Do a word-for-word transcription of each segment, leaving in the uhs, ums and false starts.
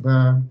Да.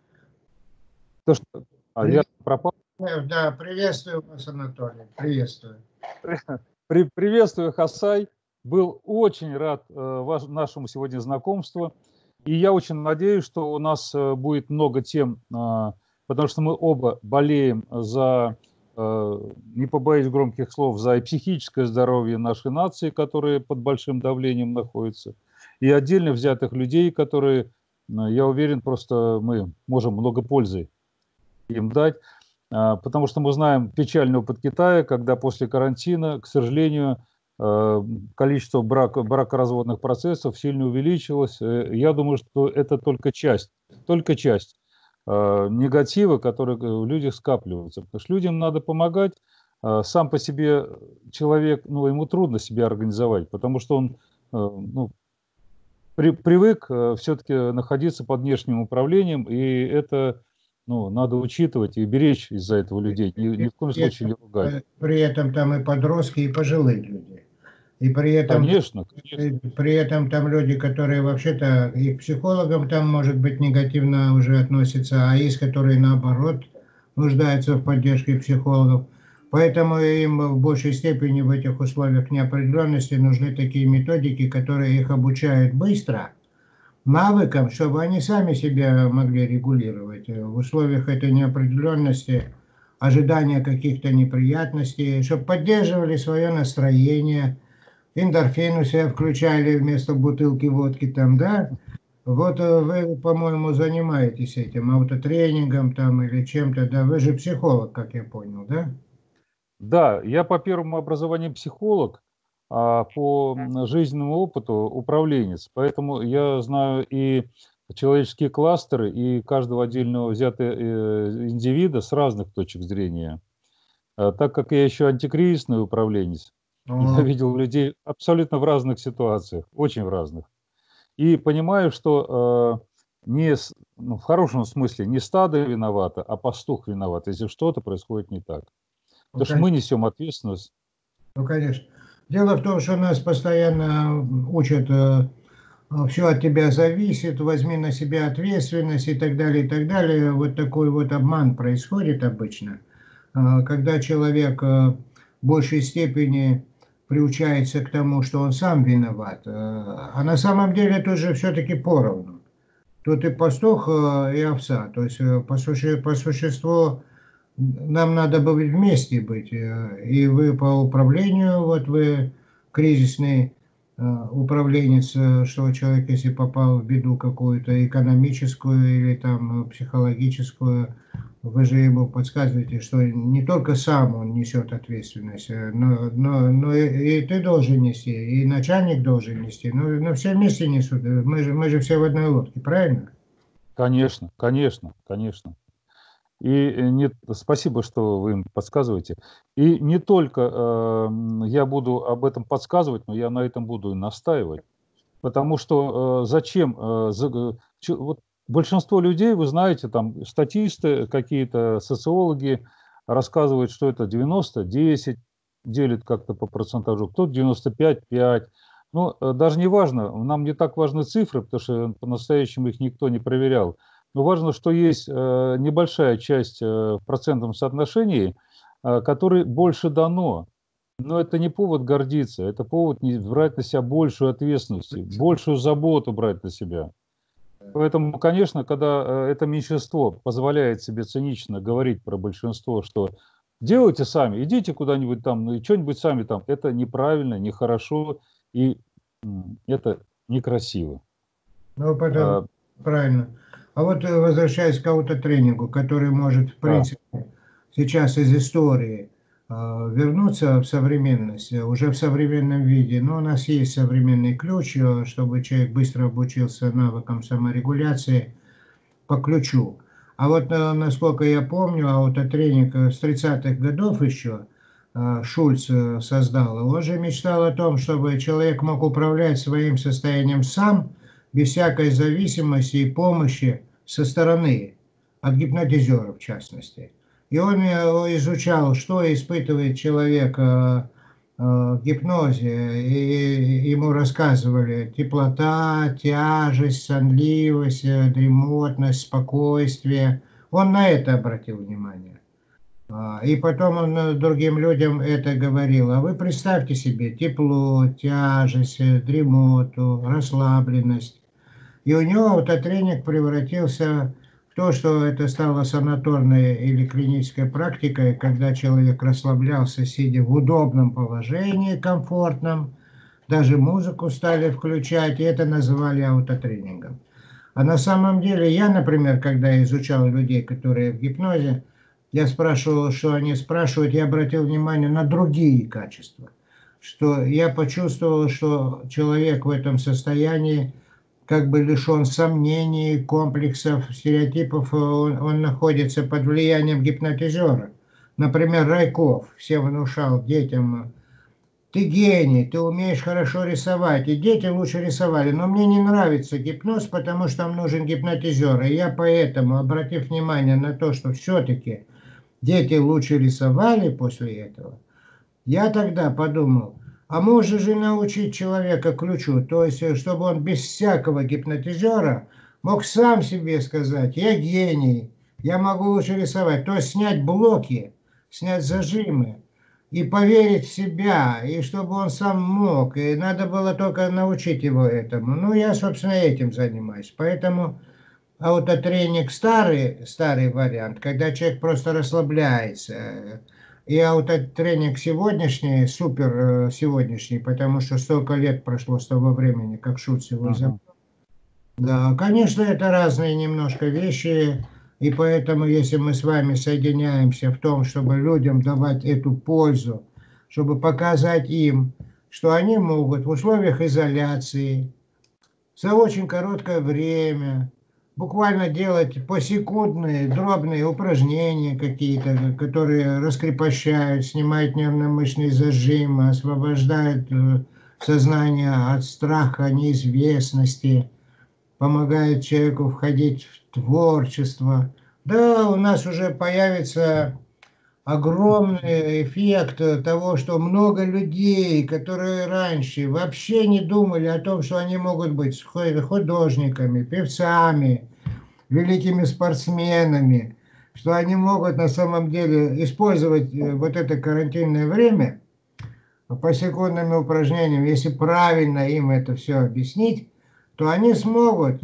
То, что... А, я пропал? Да, приветствую вас, Анатолий, приветствую. При, приветствую, Хасай. Был очень рад э, ваш, нашему сегодня знакомству. И я очень надеюсь, что у нас э, будет много тем, э, потому что мы оба болеем за, э, не побоюсь громких слов, за психическое здоровье нашей нации, которые под большим давлением находятся, и отдельно взятых людей, которые, э, я уверен, просто мы можем много пользы им дать. Потому что мы знаем печальный опыт Китая, когда после карантина, к сожалению, количество брак, бракоразводных процессов сильно увеличилось. Я думаю, что это только часть, только часть негатива, который в людях скапливается. Потому что людям надо помогать. Сам по себе человек, ну, ему трудно себя организовать, потому что он, ну, при, привык все-таки находиться под внешним управлением, и это... Ну, надо учитывать и беречь из-за этого людей, ни, ни в коем случае не ругать. При этом там и подростки, и пожилые люди. И при этом, конечно, конечно. При этом там люди, которые вообще-то и к психологам там, может быть, негативно уже относятся, а есть, которые наоборот нуждаются в поддержке психологов. Поэтому им в большей степени в этих условиях неопределенности нужны такие методики, которые их обучают быстро навыкам, чтобы они сами себя могли регулировать в условиях этой неопределенности, ожидания каких-то неприятностей, чтобы поддерживали свое настроение, эндорфин у себя включали вместо бутылки водки там, да? Вот вы, по-моему, занимаетесь этим, аутотренингом там или чем-то, да? Вы же психолог, как я понял, да? Да, я по первому образованию психолог, а по жизненному опыту управленец. Поэтому я знаю и человеческие кластеры, и каждого отдельного взятого индивида с разных точек зрения. Так как я еще антикризисный управленец, я видел людей абсолютно в разных ситуациях, очень в разных. И понимаю, что э, не, ну, в хорошем смысле не стадо виновато, а пастух виноват, если что-то происходит не так. Ну, Потому что мы несем ответственность. Ну, конечно. Дело в том, что нас постоянно учат, э, все от тебя зависит, возьми на себя ответственность и так далее, и так далее. Вот такой вот обман происходит обычно, э, когда человек э, в большей степени приучается к тому, что он сам виноват. Э, а на самом деле тут же все-таки поровну. Тут и пастух, э, и овца. То есть э, по, суще, по существу нам надо бы вместе быть. И вы по управлению, вот вы кризисный управленец, что человек, если попал в беду какую-то экономическую или там психологическую, вы же ему подсказываете, что не только сам он несет ответственность, но, но, но и, и ты должен нести, и начальник должен нести. Ну, но все вместе несут. Мы же, мы же все в одной лодке, правильно? Конечно, конечно, конечно. И не, спасибо, что вы им подсказываете. И не только э, я буду об этом подсказывать, но я на этом буду и настаивать. Потому что э, зачем? Э, за, ч, вот большинство людей, вы знаете, там статисты, какие-то социологи рассказывают, что это девяносто десять, делит как-то по процентажу, кто-то девяносто пять пять. Ну, э, даже не важно, нам не так важны цифры, потому что по-настоящему их никто не проверял. Но важно, что есть э, небольшая часть э, в процентном соотношении, э, которой больше дано. Но это не повод гордиться, это повод не брать на себя большую ответственность, большую заботу брать на себя. Поэтому, конечно, когда э, это меньшинство позволяет себе цинично говорить про большинство, что делайте сами, идите куда-нибудь там, ну и что-нибудь сами там, это неправильно, нехорошо и м, это некрасиво. Ну, потом, а, правильно. А вот возвращаясь к аутотренингу, который может, в принципе, да, сейчас из истории э, вернуться в современность, уже в современном виде. Но у нас есть современный ключ, чтобы человек быстро обучился навыкам саморегуляции по ключу. А вот, насколько я помню, аутотренинг с тридцатых годов еще э, Шульц создал. Он же мечтал о том, чтобы человек мог управлять своим состоянием сам, без всякой зависимости и помощи со стороны, от гипнотизера в частности. И он изучал, что испытывает человек, в гипнозе, и ему рассказывали теплота, тяжесть, сонливость, дремотность, спокойствие. Он на это обратил внимание. И потом он другим людям это говорил. А вы представьте себе тепло, тяжесть, дремоту, расслабленность. И у него аутотренинг превратился в то, что это стало санаторной или клинической практикой, когда человек расслаблялся, сидя в удобном положении, комфортном. Даже музыку стали включать, и это называли аутотренингом. А на самом деле я, например, когда изучал людей, которые в гипнозе, я спрашивал, что они спрашивают, я обратил внимание на другие качества. Что я почувствовал, что человек в этом состоянии как бы лишен сомнений, комплексов, стереотипов, он, он находится под влиянием гипнотизера. Например, Райков всем внушал детям: ты гений, ты умеешь хорошо рисовать, и дети лучше рисовали, но мне не нравится гипноз, потому что там нужен гипнотизер, и я поэтому, обратив внимание на то, что все-таки дети лучше рисовали после этого, я тогда подумал, а можно же научить человека ключу, то есть, чтобы он без всякого гипнотизера мог сам себе сказать: я гений, я могу лучше рисовать. То есть снять блоки, снять зажимы и поверить в себя, и чтобы он сам мог. И надо было только научить его этому. Ну, я, собственно, этим занимаюсь. Поэтому аутотренинг старый, старый вариант, когда человек просто расслабляется. И аутотренинг сегодняшний, супер сегодняшний, потому что столько лет прошло с того времени, как Шульц его изобрел. Да, конечно, это разные немножко вещи, и поэтому, если мы с вами соединяемся в том, чтобы людям давать эту пользу, чтобы показать им, что они могут в условиях изоляции за очень короткое время буквально делать посекундные дробные упражнения какие-то, которые раскрепощают, снимают нервно-мышечные зажимы, освобождают сознание от страха, неизвестности, помогают человеку входить в творчество. Да, у нас уже появится огромный эффект того, что много людей, которые раньше вообще не думали о том, что они могут быть художниками, певцами, великими спортсменами, что они могут на самом деле использовать вот это карантинное время по секундным упражнениям. Если правильно им это все объяснить, то они смогут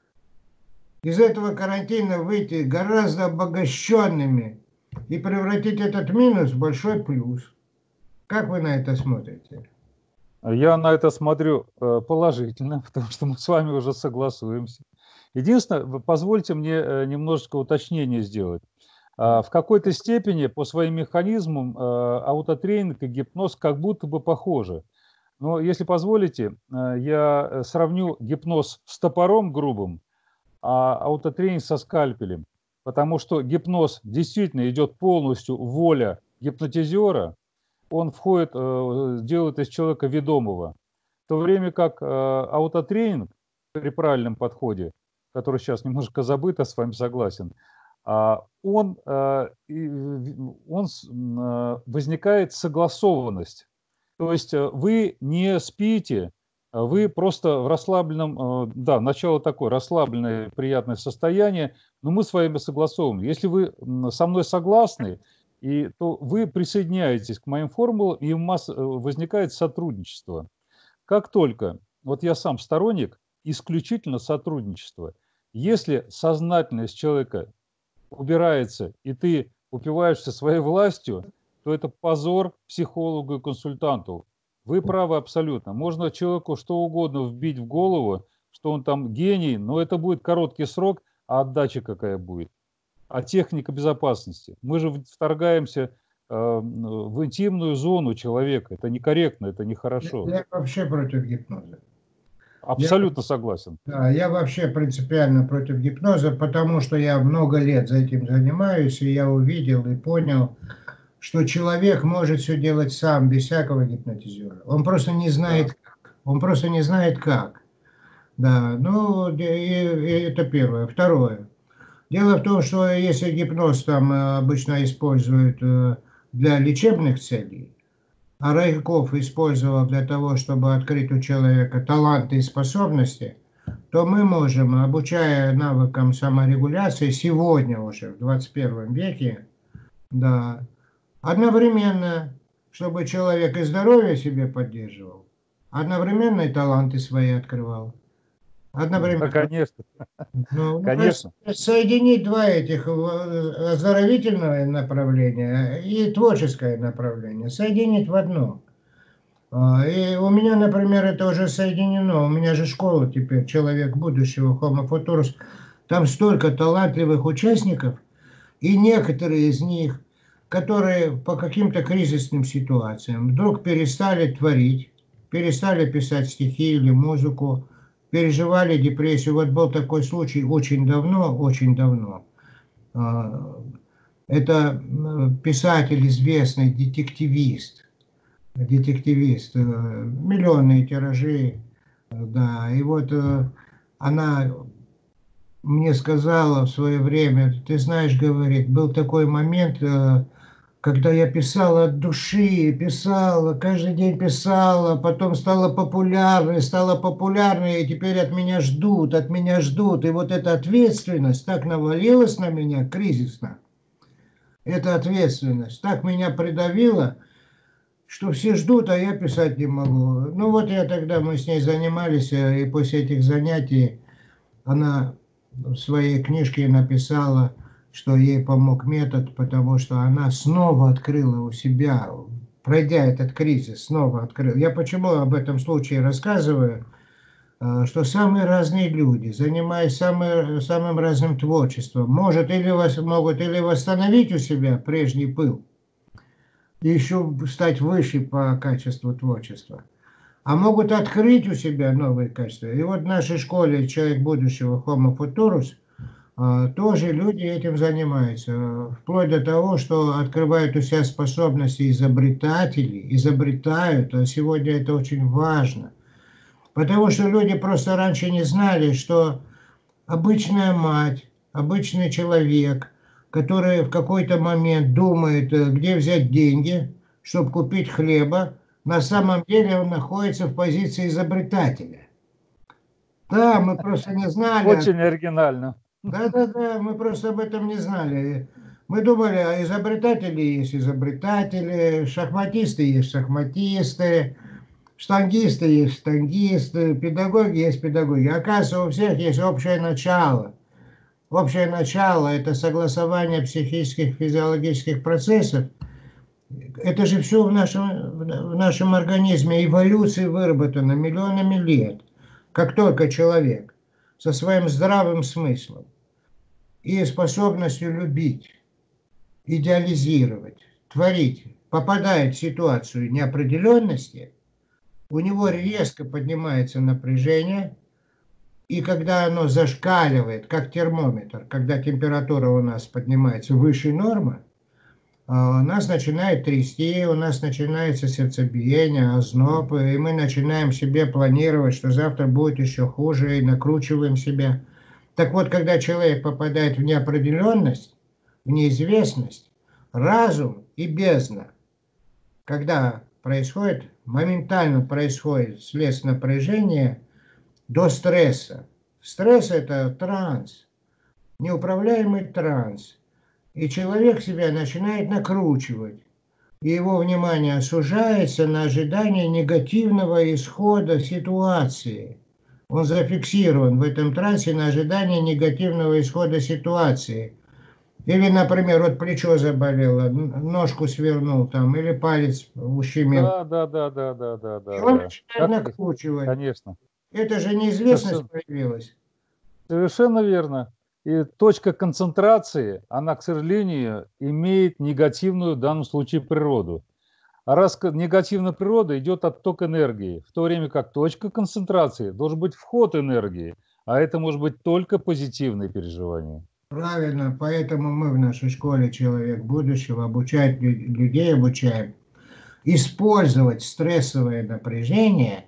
из этого карантина выйти гораздо обогащенными и превратить этот минус в большой плюс. Как вы на это смотрите? Я на это смотрю положительно, потому что мы с вами уже согласуемся. Единственное, позвольте мне немножечко уточнение сделать. В какой-то степени по своим механизмам аутотренинг и гипноз как будто бы похожи. Но если позволите, я сравню гипноз с топором грубым, а аутотренинг со скальпелем. Потому что гипноз действительно идет полностью воля гипнотизера, он входит, делает из человека ведомого. В то время как аутотренинг при правильном подходе, который сейчас немножко забыт, я с вами согласен, он, он возникает согласованность. То есть вы не спите, вы просто в расслабленном, да, начало такое, расслабленное, приятное состояние, но мы с вами согласованы. Если вы со мной согласны, и, то вы присоединяетесь к моим формулам, и у вас возникает сотрудничество. Как только, вот я сам сторонник исключительно сотрудничества, если сознательность человека убирается, и ты упиваешься своей властью, то это позор психологу и консультанту. Вы правы абсолютно. Можно человеку что угодно вбить в голову, что он там гений, но это будет короткий срок, а отдача какая будет? А техника безопасности? Мы же вторгаемся э, в интимную зону человека. Это некорректно, это нехорошо. Я, я вообще против гипноза. Абсолютно я, согласен. Да, я вообще принципиально против гипноза, потому что я много лет за этим занимаюсь, и я увидел и понял, что человек может все делать сам, без всякого гипнотизера. Он просто не знает, да. как. Он просто не знает как. Да, ну, и, и это первое. Второе. Дело в том, что если гипноз там обычно используют для лечебных целей, а Райков использовал для того, чтобы открыть у человека таланты и способности, то мы можем, обучая навыкам саморегуляции сегодня уже, в двадцать первом веке, да, одновременно, чтобы человек и здоровье себе поддерживал, одновременно и таланты свои открывал. Да, Одновременно. конечно. Ну, ну, Конечно. соединить два этих э, оздоровительное направления и творческое направление, соединить в одно. А, И у меня, например, это уже соединено. У меня же школа теперь, человек будущего, Homo Futurus. Там столько талантливых участников, и некоторые из них, которые по каким-то кризисным ситуациям вдруг перестали творить, перестали писать стихи или музыку, переживали депрессию. Вот был такой случай очень давно, очень давно. А, Это м, писатель известный, детективист, детективист, э, миллионные тиражи, э, да, и вот э, она мне сказала в свое время, ты знаешь, говорит, был такой момент, э, когда я писала от души, писала, каждый день писала, потом стала популярной, стала популярной, и теперь от меня ждут, от меня ждут. И вот эта ответственность так навалилась на меня кризисно, эта ответственность так меня придавила, что все ждут, а я писать не могу. Ну вот я тогда, мы с ней занимались, э, и после этих занятий она в своей книжке написала, что ей помог метод, потому что она снова открыла у себя, пройдя этот кризис, снова открыла. Я почему об этом случае рассказываю? Э, Что самые разные люди, занимаясь самым, самым разным творчеством, может или вас, могут или восстановить у себя прежний пыл, и еще стать выше по качеству творчества, а могут открыть у себя новые качества. И вот в нашей школе «Человек будущего» Homo Futurus а, тоже люди этим занимаются, э, вплоть до того, что открывают у себя способности изобретателей, изобретают, а сегодня это очень важно, потому что люди просто раньше не знали, что обычная мать, обычный человек, который в какой-то момент думает, э, где взять деньги, чтобы купить хлеба, на самом деле он находится в позиции изобретателя. Да, мы просто не знали. Очень оригинально. Да-да-да, мы просто об этом не знали. Мы думали, а изобретатели есть изобретатели, шахматисты есть шахматисты, штангисты есть штангисты, педагоги есть педагоги. Оказывается, у всех есть общее начало. Общее начало – это согласование психических, физиологических процессов. Это же все в нашем, в нашем организме, эволюции выработано миллионами лет. Как только человек со своим здравым смыслом и способностью любить, идеализировать, творить, попадает в ситуацию неопределенности, у него резко поднимается напряжение, и когда оно зашкаливает, как термометр, когда температура у нас поднимается выше нормы, а, нас начинает трясти, у нас начинается сердцебиение, озноб, и мы начинаем себе планировать, что завтра будет еще хуже, и накручиваем себя. Так вот, когда человек попадает в неопределенность, в неизвестность, разум и бездна, когда происходит, моментально происходит следствие напряжения до стресса. Стресс – это транс, неуправляемый транс. И человек себя начинает накручивать. И его внимание сужается на ожидание негативного исхода ситуации. Он зафиксирован в этом трансе на ожидание негативного исхода ситуации. Или, например, вот плечо заболело, ножку свернул там, или палец ущемил. Да, да, да, да, да, да, И да, он да. начинает Как, накручивать. конечно. Это же неизвестность Совершенно, появилась. совершенно верно. И точка концентрации, она, к сожалению, имеет негативную в данном случае природу. А раз к- негативная природа, идет отток энергии, в то время как точка концентрации должен быть вход энергии, а это может быть только позитивное переживание. Правильно, поэтому мы в нашей школе «Человек будущего» обучать лю- людей обучаем использовать стрессовое напряжение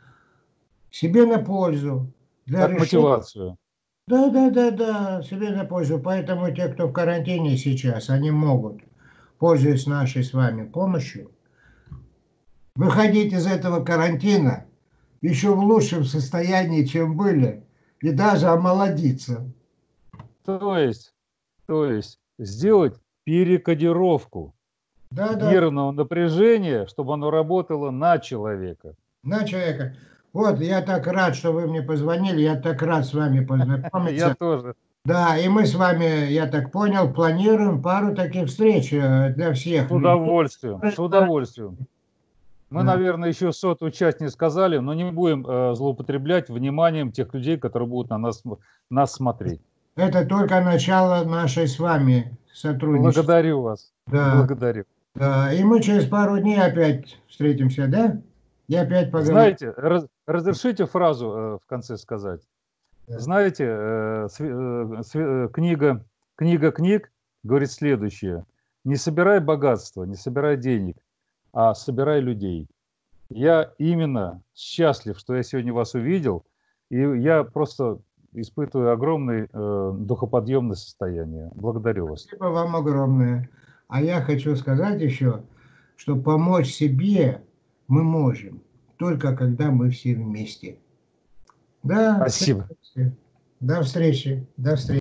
себе на пользу для Как решения. мотивацию. Да, да, да, да, себе на пользу. Поэтому те, кто в карантине сейчас, они могут, пользуясь нашей с вами помощью, выходить из этого карантина еще в лучшем состоянии, чем были, и даже омолодиться. То есть, то есть сделать перекодировку Да, да, нервного напряжения, чтобы оно работало на человека. на человека. Вот, я так рад, что вы мне позвонили, я так рад с вами Я познакомиться. тоже. Да, и мы с вами, я так понял, планируем пару таких встреч э, для всех С людей. удовольствием, с удовольствием. Мы, Да. наверное, еще сотую часть не сказали, но не будем э, злоупотреблять вниманием тех людей, которые будут на нас, нас смотреть. Это только начало нашей с вами сотрудничества. Благодарю вас. Да, Благодарю. да. И мы через пару дней опять встретимся, да? И опять поговорим. Знаете, раз- разрешите фразу э, в конце сказать. Да. Знаете, э, сви- э, сви- э, книга, книга книг говорит следующее. Не собирай богатства, не собирай денег, а собирай людей. Я именно счастлив, что я сегодня вас увидел, и я просто испытываю огромное э, духоподъемное состояние. Благодарю вас. Спасибо вам огромное. А я хочу сказать еще, что помочь себе мы можем, только когда мы все вместе. Да, Спасибо. до встречи. До встречи. До встречи.